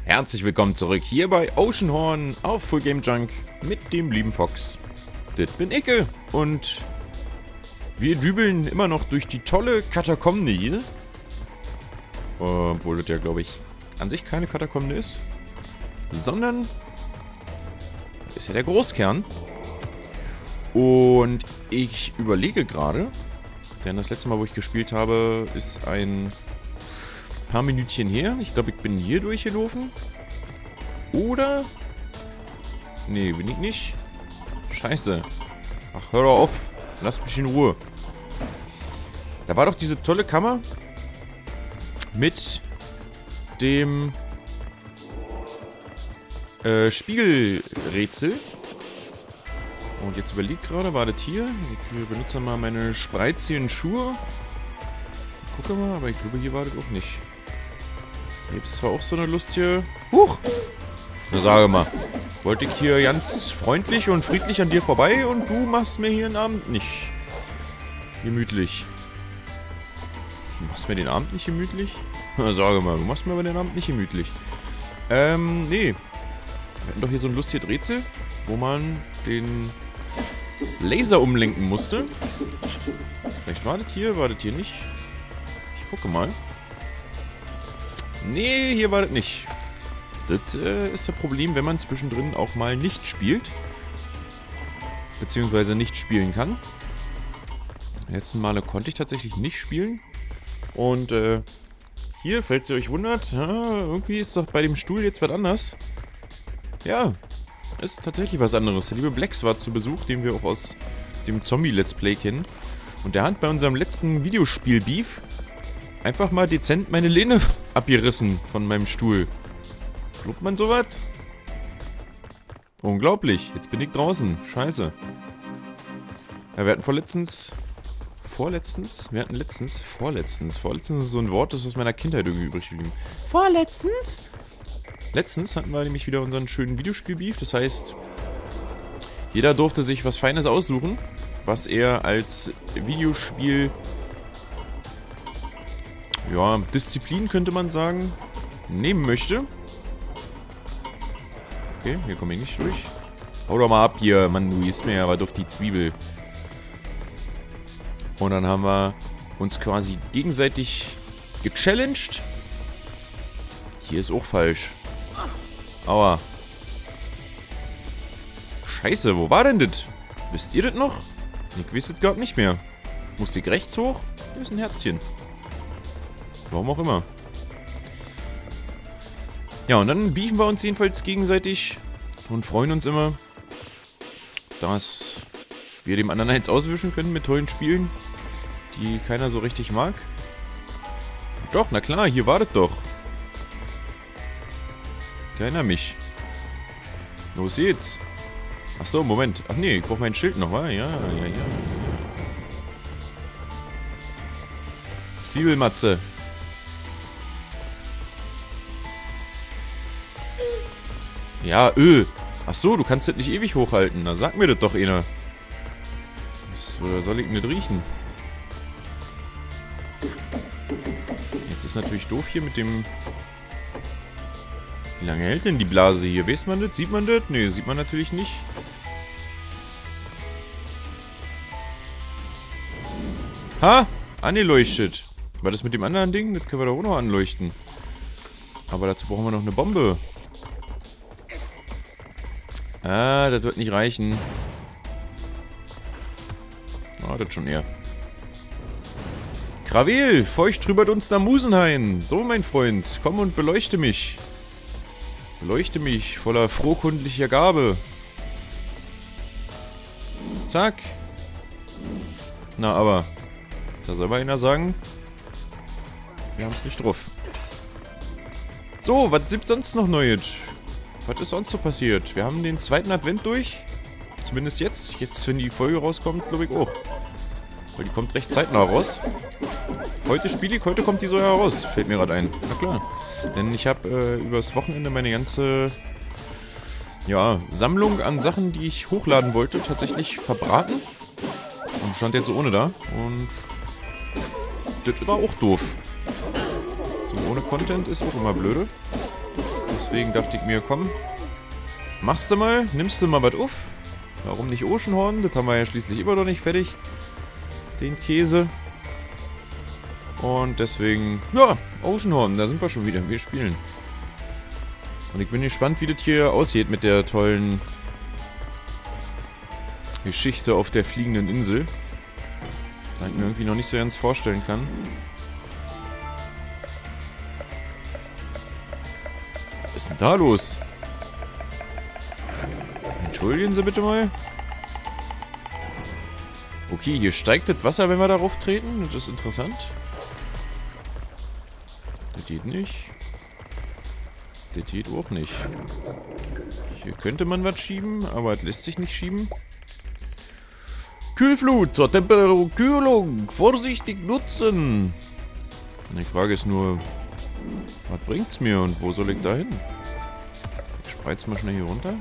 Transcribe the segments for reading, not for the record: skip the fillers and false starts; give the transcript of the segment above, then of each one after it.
Herzlich willkommen zurück hier bei Oceanhorn auf Full Game Junk mit dem lieben Fox. Das bin Icke und wir dübeln immer noch durch die tolle Katakombe hier. Obwohl das ja, glaube ich, an sich keine Katakombe ist, sondern ist ja der Großkern. Und ich überlege gerade, denn das letzte Mal, wo ich gespielt habe, ist ein paar Minütchen her. Ich glaube, ich bin hier durchgelaufen. Oder? Nee, bin ich nicht. Scheiße. Ach, hör doch auf. Lass mich in Ruhe. Da war doch diese tolle Kammer mit dem Spiegelrätsel. Und jetzt überlegt gerade, war das hier? Ich benutze mal meine spreizigen Schuhe. Gucke mal, aber ich glaube, hier war das auch nicht. Hier gibt es zwar auch so eine lustige... Huch! Na, sage mal. Wollte ich hier ganz freundlich und friedlich an dir vorbei und du machst mir hier den Abend nicht gemütlich. Du machst mir den Abend nicht gemütlich? Na, sage mal, du machst mir aber den Abend nicht gemütlich. Nee. Wir hatten doch hier so ein lustiges Rätsel, wo man den Laser umlenken musste. Vielleicht war das hier nicht. Ich gucke mal. Nee, hier war das nicht. Das ist das Problem, wenn man zwischendrin auch mal nicht spielt. Beziehungsweise nicht spielen kann. Die letzten Male konnte ich tatsächlich nicht spielen. Und hier, falls ihr euch wundert, irgendwie ist doch bei dem Stuhl jetzt was anders. Ja, ist tatsächlich was anderes. Der liebe Blex war zu Besuch, den wir auch aus dem Zombie-Let's Play kennen. Und der hat bei unserem letzten Videospiel-Beef einfach mal dezent meine Lehne abgerissen von meinem Stuhl. Glaubt man sowas? Unglaublich. Jetzt bin ich draußen. Scheiße. Ja, wir hatten vorletztens ist so ein Wort, das ist aus meiner Kindheit irgendwie übrig geblieben. Letztens hatten wir nämlich wieder unseren schönen Videospiel-Beef. Das heißt, jeder durfte sich was Feines aussuchen, was er als Videospiel, ja, Disziplin könnte man sagen, nehmen möchte. Okay, hier komme ich nicht durch. Hau doch mal ab hier, Mann, du isst mir ja was auf die Zwiebel. Und dann haben wir uns quasi gegenseitig gechallenged. Hier ist auch falsch. Aua. Scheiße, wo war denn das? Wisst ihr das noch? Ich weiß es gerade nicht mehr. Musste ich rechts hoch? Hier ist ein Herzchen. Warum auch immer. Ja, und dann beefen wir uns jedenfalls gegenseitig und freuen uns immer, dass wir dem anderen eins auswischen können mit tollen Spielen, die keiner so richtig mag. Doch, na klar, hier war das doch. Ich erinnere mich. Los geht's. Achso, Moment. Ach nee, ich brauche mein Schild noch, wa? Ja. Zwiebelmatze. Ja, Achso, du kannst das nicht ewig hochhalten. Na, sag mir das doch einer. Was soll ich denn nicht riechen? Jetzt ist natürlich doof hier mit dem... Wie lange hält denn die Blase hier? Weiß man das? Sieht man das? Nee, sieht man natürlich nicht. Ha! Angeleuchtet. War das mit dem anderen Ding? Das können wir doch auch noch anleuchten. Aber dazu brauchen wir noch eine Bombe. Ah, das wird nicht reichen. Ah, das schon eher. Krawel, feucht trübert uns der Musenhain. So, mein Freund, komm und beleuchte mich. Beleuchte mich voller frohkundlicher Gabe. Zack. Na, aber, da soll mal einer sagen, wir haben es nicht drauf. So, was gibt's sonst noch Neues? Was ist sonst so passiert? Wir haben den zweiten Advent durch. Zumindest jetzt. Jetzt, wenn die Folge rauskommt, glaube ich auch. Weil die kommt recht zeitnah raus. Heute spiele ich, heute kommt die so heraus. Fällt mir gerade ein. Na klar. Denn ich habe übers Wochenende meine ganze Sammlung an Sachen, die ich hochladen wollte, tatsächlich verbraten. Und stand jetzt so ohne da. Und das war auch doof. So ohne Content ist auch immer blöde. Deswegen dachte ich mir, komm, machst du mal, nimmst du mal was auf. Warum nicht Oceanhorn? Das haben wir ja schließlich immer noch nicht fertig. Den Käse. Und deswegen, ja, Oceanhorn, da sind wir schon wieder. Wir spielen. Und ich bin gespannt, wie das hier aussieht mit der tollen Geschichte auf der fliegenden Insel. Da ich mir irgendwie noch nicht so ganz vorstellen kann. Was ist denn da los? Entschuldigen Sie bitte mal. Okay, hier steigt das Wasser, wenn wir darauf treten. Das ist interessant. Das geht nicht. Das geht auch nicht. Hier könnte man was schieben, aber es lässt sich nicht schieben. Kühlflut zur Temperaturkühlung. Vorsichtig nutzen. Die Frage ist nur, was bringt's mir und wo soll ich da hin? Ich spreiz mal schnell hier runter.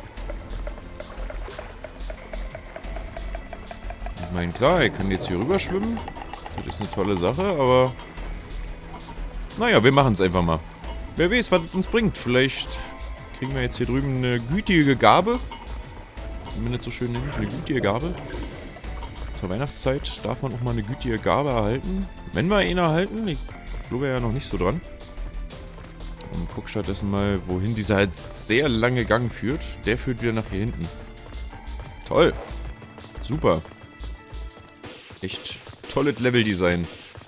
Ich meine, klar, ich kann jetzt hier rüber schwimmen. Das ist eine tolle Sache, aber... Naja, wir machen es einfach mal. Wer weiß, was es uns bringt. Vielleicht kriegen wir jetzt hier drüben eine gütige Gabe. Wie man das so schön nennt, eine gütige Gabe. Zur Weihnachtszeit darf man auch mal eine gütige Gabe erhalten. Wenn wir eine erhalten, ich glaube ja noch nicht so dran. Und guck stattdessen mal, wohin dieser halt sehr lange Gang führt. Der führt wieder nach hier hinten. Toll. Super. Echt tolles Leveldesign.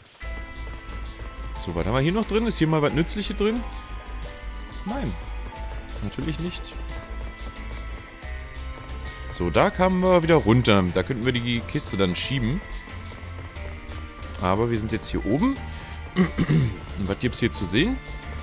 So, was haben wir hier noch drin? Ist hier mal was Nützliches drin? Nein. Natürlich nicht. So, da kamen wir wieder runter. Da könnten wir die Kiste dann schieben. Aber wir sind jetzt hier oben. Und was gibt's hier zu sehen?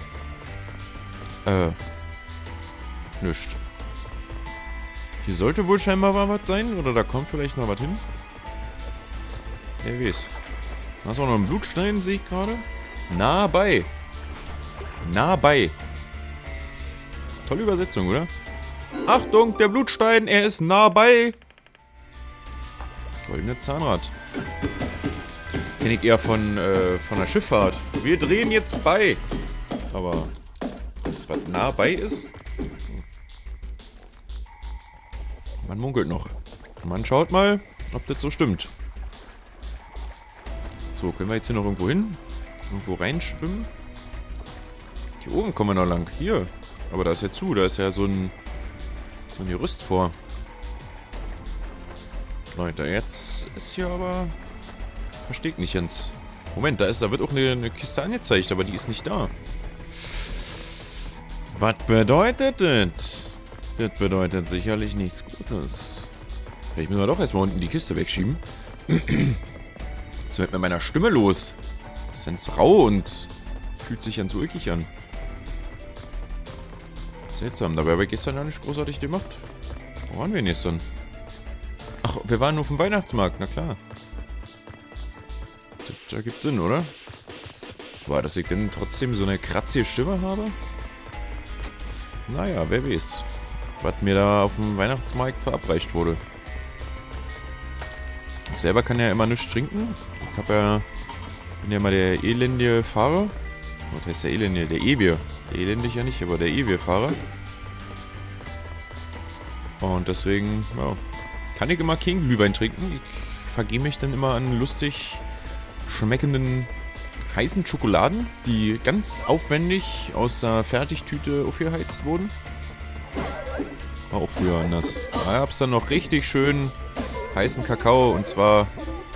Nichts. Hier sollte wohl scheinbar mal was sein. Oder da kommt vielleicht noch was hin. Wer weiß. Da ist auch noch ein Blutstein, sehe ich gerade. Nah bei. Nah bei. Tolle Übersetzung, oder? Achtung, der Blutstein, er ist nah bei. Goldene Zahnrad. Kenne ich eher von der Schifffahrt. Wir drehen jetzt bei. Aber das, was nah bei ist? Man munkelt noch. Man schaut mal, ob das so stimmt. So, können wir jetzt hier noch irgendwo hin? Irgendwo reinschwimmen? Hier oben kommen wir noch lang. Hier. Aber da ist ja zu. Da ist ja so ein Gerüst vor. Leute, jetzt ist hier aber... Verstehe ich nicht ganz. Moment, da wird auch eine Kiste angezeigt, aber die ist nicht da. Was bedeutet das? Das bedeutet sicherlich nichts Gutes. Vielleicht müssen wir doch erstmal unten die Kiste wegschieben. Was wird mit meiner Stimme los? Das ist ganz rau und fühlt sich ganz ulkig an. Seltsam, dabei habe ich gestern ja nicht großartig gemacht. Wo waren wir denn gestern? Ach, wir waren auf dem Weihnachtsmarkt, na klar. Das ergibt Sinn, oder? War, dass ich denn trotzdem so eine kratzige Stimme habe? Naja, wer weiß. Was mir da auf dem Weihnachtsmarkt verabreicht wurde. Ich selber kann ja immer nichts trinken. Ich bin ja mal der elendige Fahrer. Was heißt der elendige? Der ewige. Der elendig ja nicht, aber der ewige Fahrer. Und deswegen, ja, kann ich immer keinen Glühwein trinken. Ich vergehe mich dann immer an lustig schmeckenden heißen Schokoladen, die ganz aufwendig aus der Fertigtüte aufgeheizt wurden. War auch früher anders. Da gab es dann noch richtig schön heißen Kakao und zwar...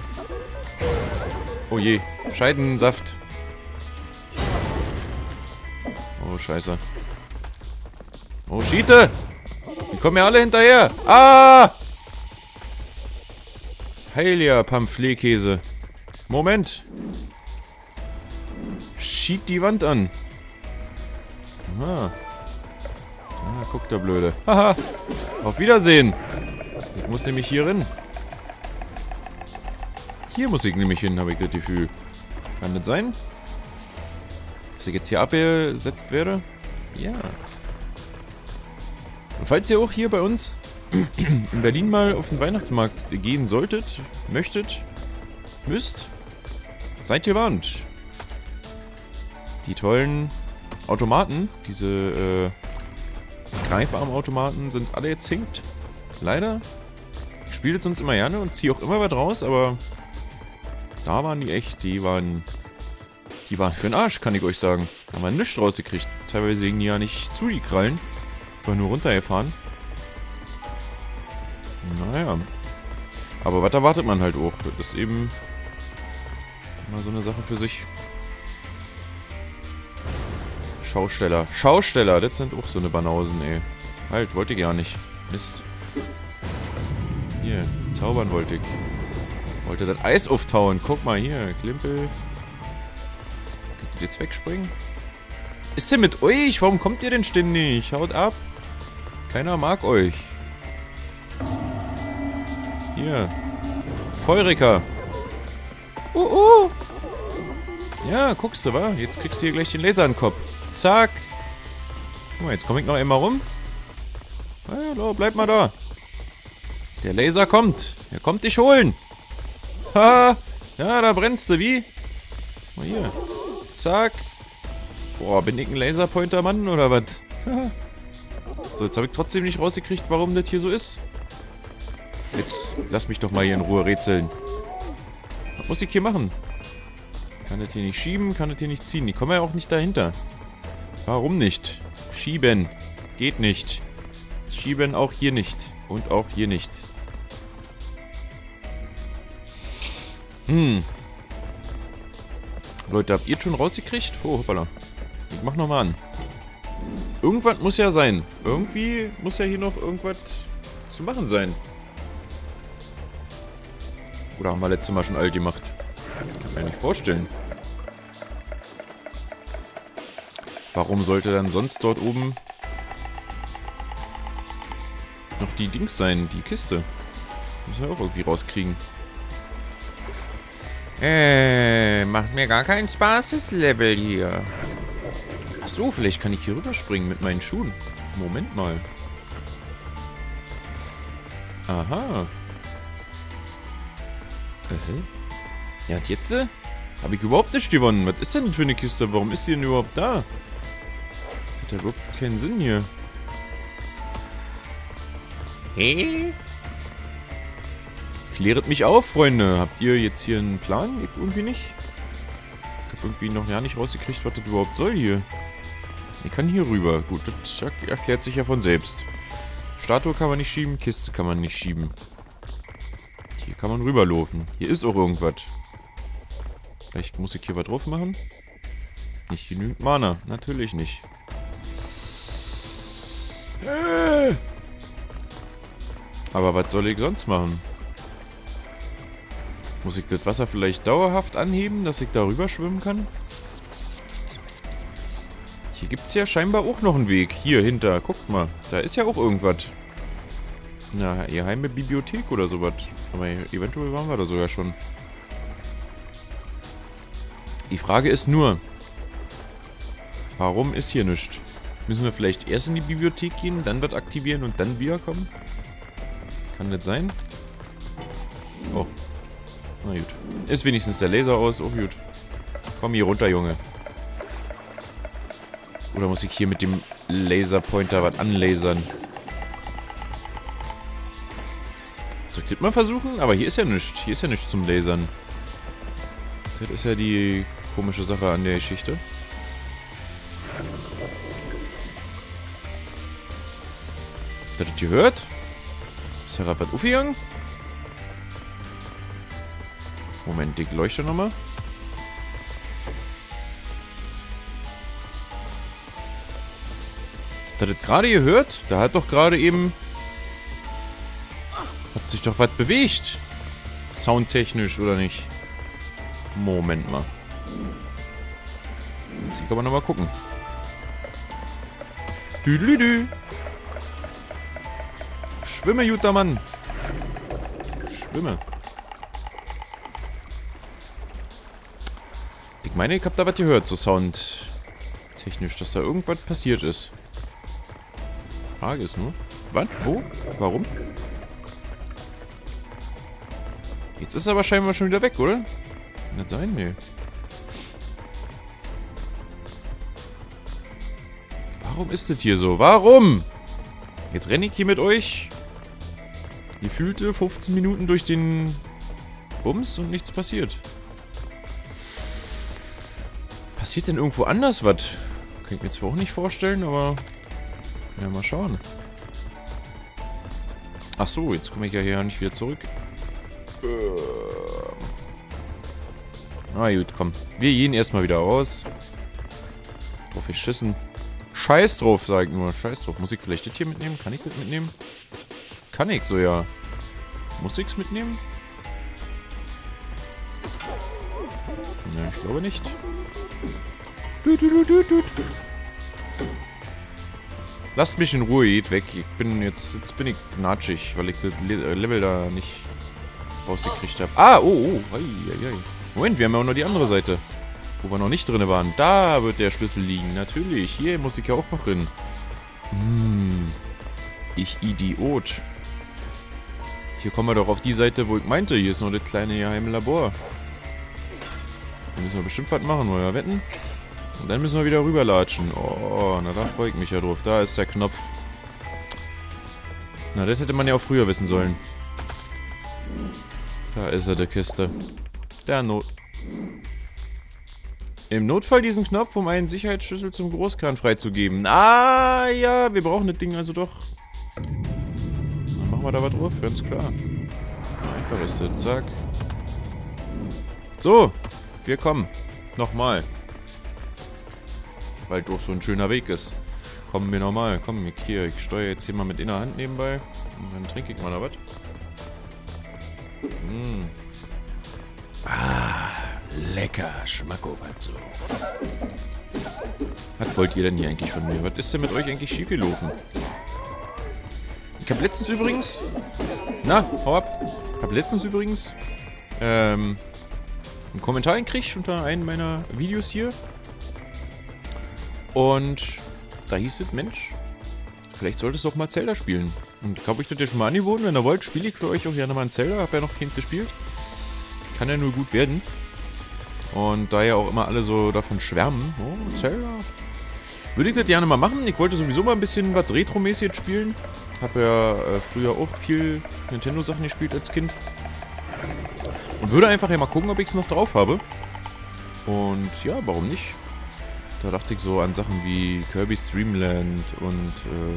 Oh je, Scheidensaft. Oh, scheiße. Oh, Schiete! Die kommen ja alle hinterher. Ah! Heiliger Pamphletkäse. Moment. Schied die Wand an. Aha. Ah, guck der Blöde. Haha. Auf Wiedersehen. Ich muss nämlich hier hin. Hier muss ich nämlich hin, habe ich das Gefühl. Kann das sein? Dass ich jetzt hier abgesetzt werde? Ja. Und falls ihr auch hier bei uns in Berlin mal auf den Weihnachtsmarkt gehen solltet, möchtet, müsst, seid ihr warnt. Die tollen Automaten, diese Greifarmautomaten sind alle jetzt hinkt. Leider. Ich spiele jetzt sonst immer gerne und ziehe auch immer was raus, aber da waren die echt, die waren für den Arsch, kann ich euch sagen. Haben wir nichts rausgekriegt. Teilweise hingen die ja nicht zu, die Krallen. War nur runtergefahren. Naja. Aber was erwartet man halt auch? Das ist eben immer so eine Sache für sich. Schausteller. Schausteller, das sind auch so eine Banausen, ey. Halt, wollte ich gar nicht. Mist. Hier, zaubern wollte ich. Wollte das Eis auftauen. Guck mal hier, Klimpel. Könnt ihr jetzt wegspringen? Ist denn mit euch? Warum kommt ihr denn ständig? Haut ab. Keiner mag euch. Hier. Feuriger. Ja, guckst du, wa? Jetzt kriegst du hier gleich den Laser in den Kopf. Zack. Guck mal, jetzt komme ich noch einmal rum. Hallo, bleib mal da. Der Laser kommt. Er kommt dich holen. Ha. Ja, da brennst du, wie? Mal hier. Zack. Boah, bin ich ein Laserpointer-Mann oder was? So, jetzt habe ich trotzdem nicht rausgekriegt, warum das hier so ist. Jetzt lass mich doch mal hier in Ruhe rätseln. Was muss ich hier machen? Kann das hier nicht schieben, kann das hier nicht ziehen. Die kommen ja auch nicht dahinter. Warum nicht? Schieben. Geht nicht. Schieben auch hier nicht. Und auch hier nicht. Leute, habt ihr schon rausgekriegt? Oh, hoppala. Ich mach nochmal an. Irgendwas muss ja sein. Irgendwie muss ja hier noch irgendwas zu machen sein. Oder haben wir letztes Mal schon alt gemacht? Kann mir nicht vorstellen. Warum sollte dann sonst dort oben noch die Dings sein, die Kiste? Müssen wir auch irgendwie rauskriegen. Macht mir gar keinen Spaß, das Level hier. Ach so, vielleicht kann ich hier rüberspringen mit meinen Schuhen. Moment mal. Aha. Ja, und jetzt habe ich überhaupt nicht gewonnen. Was ist denn das für eine Kiste? Warum ist die denn überhaupt da? Das hat ja überhaupt keinen Sinn hier. Hey? Kläret mich auf, Freunde. Habt ihr jetzt hier einen Plan? Ich irgendwie nicht. Ich habe irgendwie noch gar nicht rausgekriegt, was das überhaupt soll hier. Ich kann hier rüber. Gut, das erklärt sich ja von selbst. Statue kann man nicht schieben, Kiste kann man nicht schieben. Hier kann man rüberlaufen. Hier ist auch irgendwas. Vielleicht muss ich hier was drauf machen. Nicht genügend Mana. Natürlich nicht. Aber was soll ich sonst machen? Muss ich das Wasser vielleicht dauerhaft anheben, dass ich da rüber schwimmen kann? Hier gibt es ja scheinbar auch noch einen Weg. Hier hinter, guckt mal. Da ist ja auch irgendwas. Na, geheime Bibliothek oder sowas. Aber eventuell waren wir da sogar schon. Die Frage ist nur, warum ist hier nichts? Müssen wir vielleicht erst in die Bibliothek gehen, dann was aktivieren und dann wiederkommen? Kann das sein? Oh. Na gut. Ist wenigstens der Laser aus. Oh gut. Komm hier runter, Junge. Oder muss ich hier mit dem Laserpointer was anlasern? Soll ich das mal versuchen? Aber hier ist ja nichts. Hier ist ja nichts zum Lasern. Das ist ja die komische Sache an der Geschichte. Habt ihr das gehört? Ist da gerade was aufgegangen? Moment, die Leuchte nochmal. Habt ihr das gerade gehört? Da hat doch gerade eben... Hat sich doch was bewegt. Soundtechnisch, oder nicht? Moment mal. Jetzt kann man nochmal gucken. Düdelüdü. Schwimme, guter Mann. Schwimme. Ich meine, ich habe da was gehört, so soundtechnisch, dass da irgendwas passiert ist. Frage ist nur, was? Wo? Warum? Jetzt ist er aber scheinbar schon wieder weg, oder? Kann das sein? Nee. Warum ist das hier so? Warum? Jetzt renne ich hier mit euch gefühlte 15 Minuten durch den Bums und nichts passiert. Passiert denn irgendwo anders was? Kann ich mir zwar auch nicht vorstellen, aber können ja mal schauen. Ach so, jetzt komme ich ja hier nicht wieder zurück. Na gut, komm. Wir gehen erstmal wieder raus. Drauf geschissen. Scheiß drauf, sag ich nur. Scheiß drauf. Muss ich vielleicht das hier mitnehmen? Kann ich das mitnehmen? Kann ich so, ja. Muss ich's mitnehmen? Ne, ich glaube nicht. Lasst mich in Ruhe, geht weg. Ich bin jetzt bin ich gnatschig, weil ich das Level da nicht rausgekriegt habe. Ah, oh. Moment, wir haben ja auch noch die andere Seite. Wo wir noch nicht drin waren. Da wird der Schlüssel liegen. Natürlich. Hier muss ich ja auch noch hin. Ich Idiot. Hier kommen wir doch auf die Seite, wo ich meinte. Hier ist noch das kleine geheime Labor. Da müssen wir bestimmt was machen, oder wetten? Und dann müssen wir wieder rüberlatschen. Oh, na da freue ich mich ja drauf. Da ist der Knopf. Na, das hätte man ja auch früher wissen sollen. Da ist er, der Kiste. Im Notfall diesen Knopf, um einen Sicherheitsschlüssel zum Großkran freizugeben. Ah, ja, wir brauchen das Ding also doch. Dann machen wir da was drauf, ganz klar. Einfach ist das, zack. So, wir kommen. Nochmal. Weil doch so ein schöner Weg ist. Kommen wir nochmal. Komm, ich steuere jetzt hier mal mit inner Hand nebenbei. Und dann trinke ich mal da was. Lecker, Schmackofatzo. Was wollt ihr denn hier eigentlich von mir? Was ist denn mit euch eigentlich schiefgelaufen? Ich habe letztens übrigens... Na, hau ab. Ich habe letztens übrigens einen Kommentar gekriegt unter einem meiner Videos hier. Und da hieß es, Mensch, vielleicht solltest du auch mal Zelda spielen. Und ich habe euch das ja schon mal angeboten. Wenn ihr wollt, spiele ich für euch auch gerne mal ein Zelda. Hab ja noch keins gespielt. Kann ja nur gut werden. Und da ja auch immer alle so davon schwärmen. Oh, Zelda. Würde ich das gerne mal machen. Ich wollte sowieso mal ein bisschen was Retro-mäßig spielen. Habe ja früher auch viel Nintendo-Sachen gespielt als Kind. Und würde einfach ja mal gucken, ob ich es noch drauf habe. Und ja, warum nicht? Da dachte ich so an Sachen wie Kirby's Dream Land und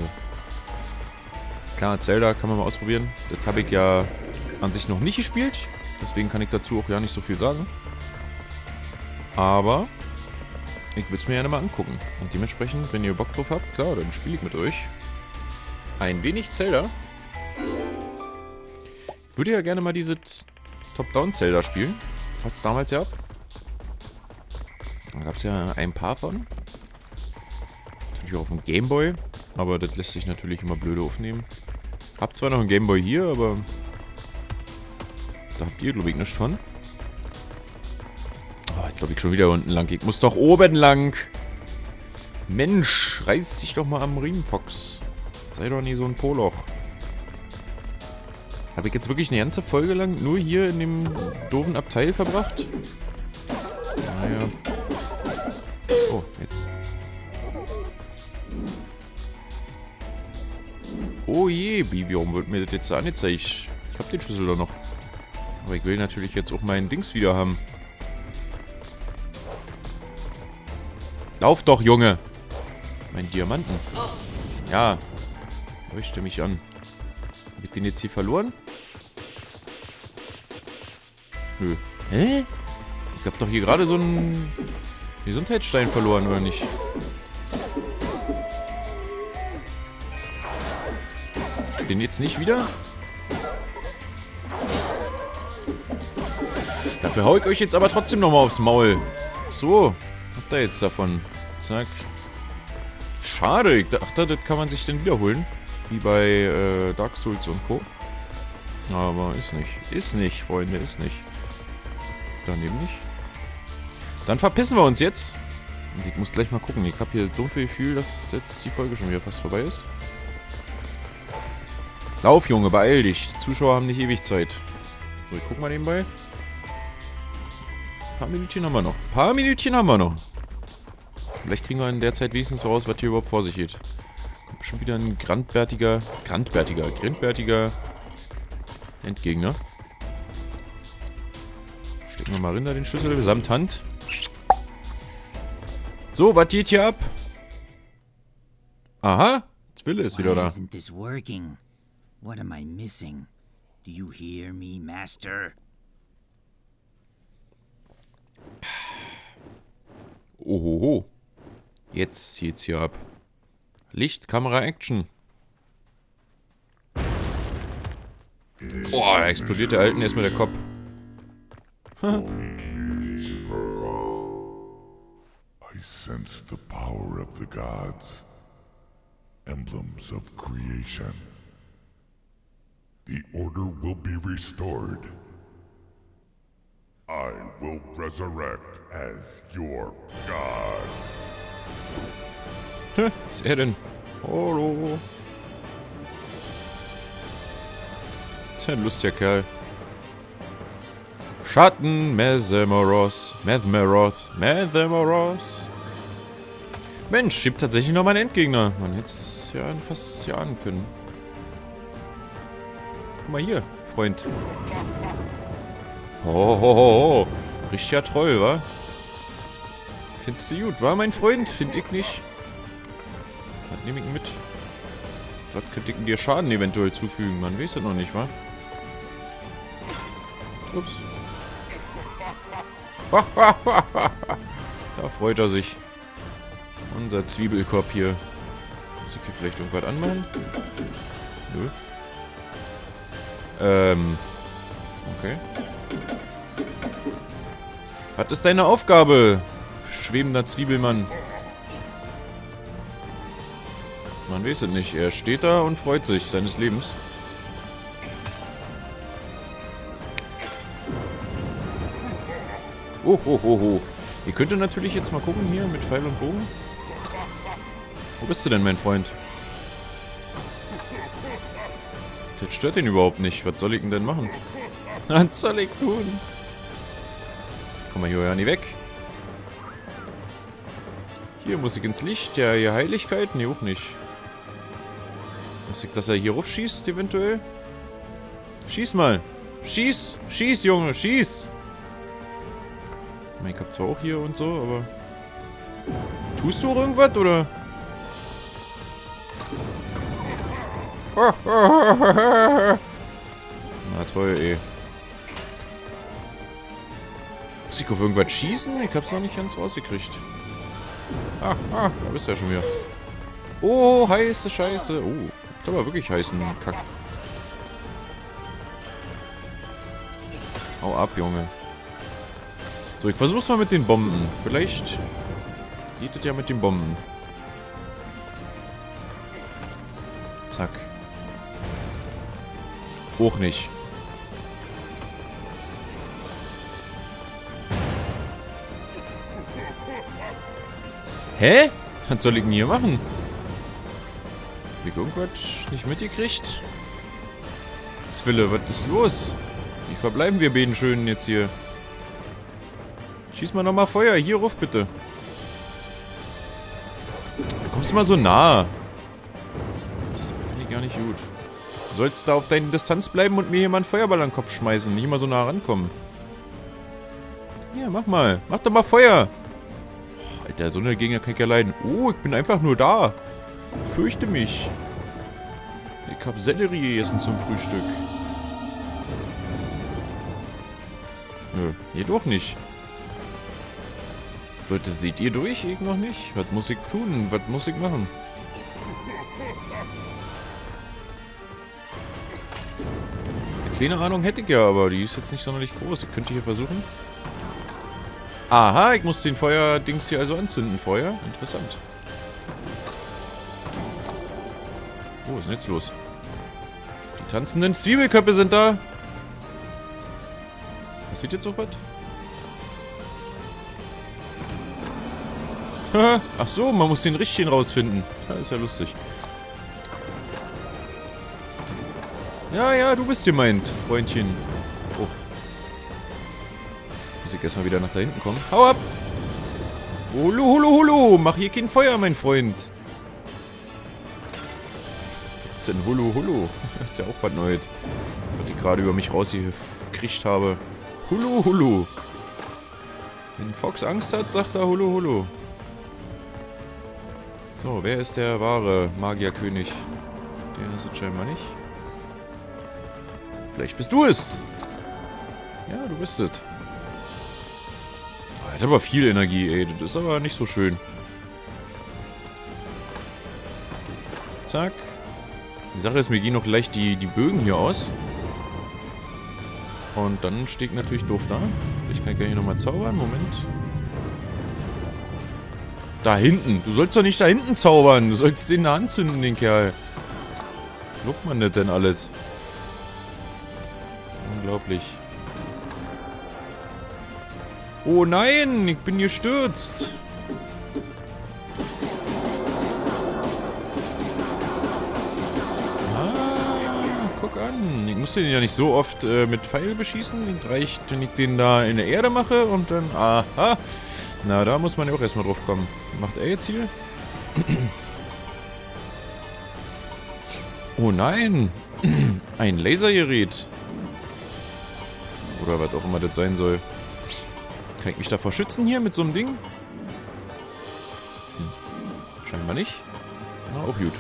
klar, Zelda kann man mal ausprobieren. Das habe ich ja an sich noch nicht gespielt. Deswegen kann ich dazu auch ja nicht so viel sagen. Aber ich würde es mir gerne mal angucken. Und dementsprechend, wenn ihr Bock drauf habt, klar, dann spiele ich mit euch ein wenig Zelda. Ich würde ja gerne mal dieses Top-Down-Zelda spielen. Was es damals ja ab. Da gab es ja ein paar von. Natürlich auch auf dem Gameboy. Aber das lässt sich natürlich immer blöde aufnehmen. Hab zwar noch einen Gameboy hier, aber da habt ihr, glaube ich, nichts von. Oh, jetzt laufe ich schon wieder unten lang. Ich muss doch oben lang. Mensch, reiß dich doch mal am Riemen, Fox. Sei doch nie so ein Poloch. Habe ich jetzt wirklich eine ganze Folge lang nur hier in dem doofen Abteil verbracht? Naja. Oh, jetzt. Oh je, Bibi, warum wird mir das jetzt angezeigt? Ich hab den Schlüssel doch noch. Aber ich will natürlich jetzt auch meinen Dings wieder haben. Lauf doch, Junge! Mein Diamanten. Ja. Leuchte mich an. Hab ich den jetzt hier verloren? Nö. Hä? Ich hab doch hier gerade so einen Gesundheitsstein verloren, oder nicht? Den jetzt nicht wieder? Dafür hau ich euch jetzt aber trotzdem nochmal aufs Maul. So, habt ihr jetzt davon. Zack. Schade, ich dachte, das kann man sich dann wiederholen. Wie bei Dark Souls und Co. Aber ist nicht. Ist nicht, Freunde, ist nicht. Daneben nicht. Dann verpissen wir uns jetzt. Und ich muss gleich mal gucken. Ich habe hier das dumpfe Gefühl, dass jetzt die Folge schon wieder fast vorbei ist. Lauf, Junge, beeil dich. Die Zuschauer haben nicht ewig Zeit. So, ich guck mal nebenbei. Ein paar Minütchen haben wir noch. Ein paar Minütchen haben wir noch. Vielleicht kriegen wir in der Zeit wenigstens raus, was hier überhaupt vor sich geht. Schon wieder ein grandbärtiger Endgegner. Stecken wir mal rein da den Schlüssel samt Hand. So, was geht hier ab? Aha, Zwille ist wieder da. Isn't this working? What am I missing? Do you hear me, Master? Ohoho. Jetzt zieht's hier ab. Licht, Kamera, Action. Boah, da explodiert der Alten erstmal der Kopf. I sense the power of the gods, emblems of creation. The order will be restored. I will resurrect as your god. Was ist er denn? Hallo. Das ist ein lustiger Kerl. Schatten, Mesmeros. Mensch, gibt tatsächlich noch mal einen Endgegner. Man hätte es ja fast ja ahnen können. Guck mal hier, Freund. Hohoho. Richtiger Troll, wa? Findest du gut, wa, mein Freund? Find ich nicht. Was nehme ich mit? Was könnte ich dir Schaden eventuell zufügen? Man weiß es noch nicht, wa? Ups. Da freut er sich. Unser Zwiebelkorb hier. Muss ich hier vielleicht irgendwas anmachen? Nö. Okay. Was ist deine Aufgabe, schwebender Zwiebelmann? Man weiß es nicht. Er steht da und freut sich seines Lebens. Oh, ho, ho, ho. Ihr könnt natürlich jetzt mal gucken hier mit Pfeil und Bogen. Wo bist du denn, mein Freund? Das stört ihn überhaupt nicht. Was soll ich denn machen? Was soll ich tun? Komm mal hier, ja nie weg. Hier muss ich ins Licht. Ja, hier Heiligkeit? Nee, auch nicht. Muss ich, dass er hier raufschießt, eventuell? Schieß mal. Schieß! Schieß, Junge! Schieß! Ich hab zwar auch hier und so, aber... Tust du auch irgendwas, oder? Na toll, ey. Muss ich auf irgendwas schießen? Ich hab's noch nicht ganz rausgekriegt. Da bist du ja schon wieder. Oh, heiße Scheiße. Oh, ist aber wirklich heißen Kack. Hau ab, Junge. So, ich versuch's mal mit den Bomben. Vielleicht geht es ja mit den Bomben. Zack. Auch nicht. Hä? Was soll ich denn hier machen? Hab ich irgendwas nicht mitgekriegt? Zwille, was ist los? Wie verbleiben wir beiden Schönen jetzt hier? Schieß mal nochmal Feuer. Hier, ruf bitte. Da kommst du mal so nah. Das finde ich gar nicht gut. Du sollst da auf deine Distanz bleiben und mir hier mal einen Feuerball an den Kopf schmeißen. Nicht mal so nah rankommen. Ja, mach mal. Mach doch mal Feuer. Oh, Alter, so eine Gegner kann ich ja leiden. Oh, ich bin einfach nur da. Ich fürchte mich. Ich hab Sellerie gegessen zum Frühstück. Nö, hier doch nicht. Leute, seht ihr durch? Ich noch nicht. Was muss ich tun? Was muss ich machen? Eine kleine Ahnung hätte ich ja, aber die ist jetzt nicht sonderlich groß. Ich könnte hier versuchen. Aha, ich muss den Feuerdings hier also anzünden. Feuer? Interessant. Oh, was ist denn jetzt los? Die tanzenden Zwiebelköpfe sind da. Passiert jetzt so was? Ach so, man muss den richtigen rausfinden. Ja, ist ja lustig. Ja, ja, du bist gemeint, Freundchen. Oh. Muss ich erstmal wieder nach da hinten kommen. Hau ab! Holo, holo, holo! Mach hier kein Feuer, mein Freund. ist denn Hulu Hulu? Das ist ja auch was Neues. Was ich gerade über mich rausgekriegt habe. Hulu Hulu. Wenn Fox Angst hat, sagt er Hulu Hulu. So, wer ist der wahre Magierkönig? Der ist es scheinbar nicht. Vielleicht bist du es. Ja, du bist es. Er hat aber viel Energie, ey. Das ist aber nicht so schön. Zack. Die Sache ist, mir gehen noch leicht die Bögen hier aus. Und dann steht natürlich doof da. Ich kann hier nochmal zaubern. Moment. Da hinten. Du sollst doch nicht da hinten zaubern. Du sollst den in der Hand zünden, den Kerl. Lobt man das denn alles? Unglaublich. Oh nein, ich bin gestürzt. Guck an. Ich muss den ja nicht so oft mit Pfeil beschießen. Das reicht, wenn ich den da in der Erde mache und dann... Aha. Na, da muss man ja auch erstmal drauf kommen. Macht er jetzt hier? Oh nein. Ein Lasergerät. Oder was auch immer das sein soll. Kann ich mich davor schützen hier mit so einem Ding? Scheinbar nicht. Na, auch gut.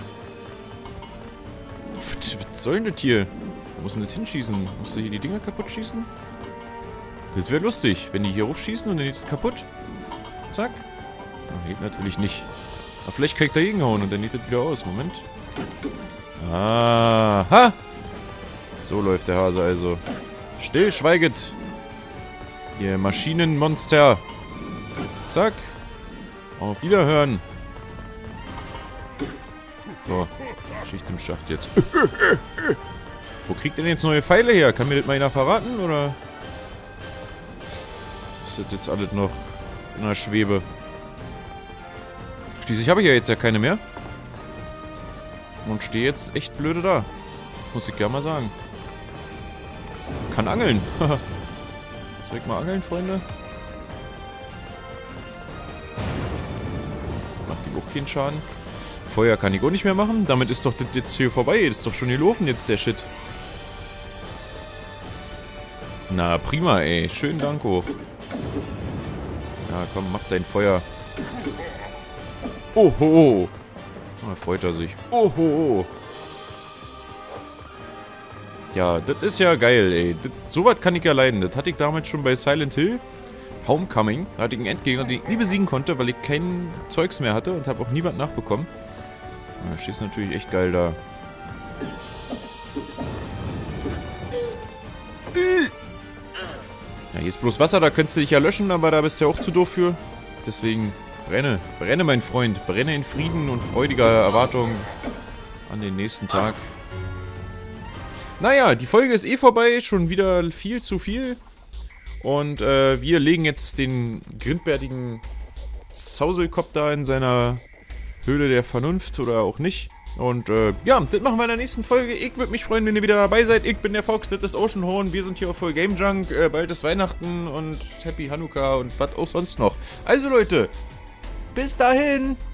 Was soll denn das hier? Wo muss denn das hinschießen? Musst du hier die Dinger kaputt schießen? Das wäre lustig, wenn die hier hochschießen und dann geht das kaputt. Zack. Na, geht natürlich nicht. Aber vielleicht kann ich dagegen hauen und dann geht das wieder aus. Moment. Aha! So läuft der Hase also. Still, schweiget! Ihr Maschinenmonster! Zack! Auf Wiederhören! So. Schicht im Schacht jetzt. Wo kriegt denn jetzt neue Pfeile her? Kann mir das mal einer verraten, oder? Ist das jetzt alles noch in der Schwebe? Schließlich habe ich ja jetzt ja keine mehr. Und stehe jetzt echt blöde da. Muss ich ja mal sagen. Kann angeln. Soll ich mal angeln, Freunde? Macht ihm auch keinen Schaden. Feuer kann ich auch nicht mehr machen. Damit ist doch das jetzt hier vorbei. Das ist doch schon gelaufen jetzt, der Shit. Na, prima, ey. Schönen Dank hoch. Ja, komm, mach dein Feuer. Oho. Da freut er sich. Oho. Ja, das ist ja geil, ey. Sowas kann ich ja leiden. Das hatte ich damals schon bei Silent Hill. Homecoming. Da hatte ich einen Endgegner, den ich nie besiegen konnte, weil ich kein Zeugs mehr hatte und habe auch niemand nachbekommen. Da steht natürlich echt geil da. Ja, hier ist bloß Wasser, da könntest du dich ja löschen, aber da bist du ja auch zu doof für. Deswegen brenne. Brenne, mein Freund. Brenne in Frieden und freudiger Erwartung an den nächsten Tag. Naja, die Folge ist eh vorbei. Schon wieder viel zu viel. Und wir legen jetzt den grindbärtigen Zauselkopf da in seiner Höhle der Vernunft oder auch nicht. Und ja, das machen wir in der nächsten Folge. Ich würde mich freuen, wenn ihr wieder dabei seid. Ich bin der Fox, das ist Oceanhorn. Wir sind hier auf Voll Game Junk. Bald ist Weihnachten und Happy Hanukkah und was auch sonst noch. Also Leute, bis dahin.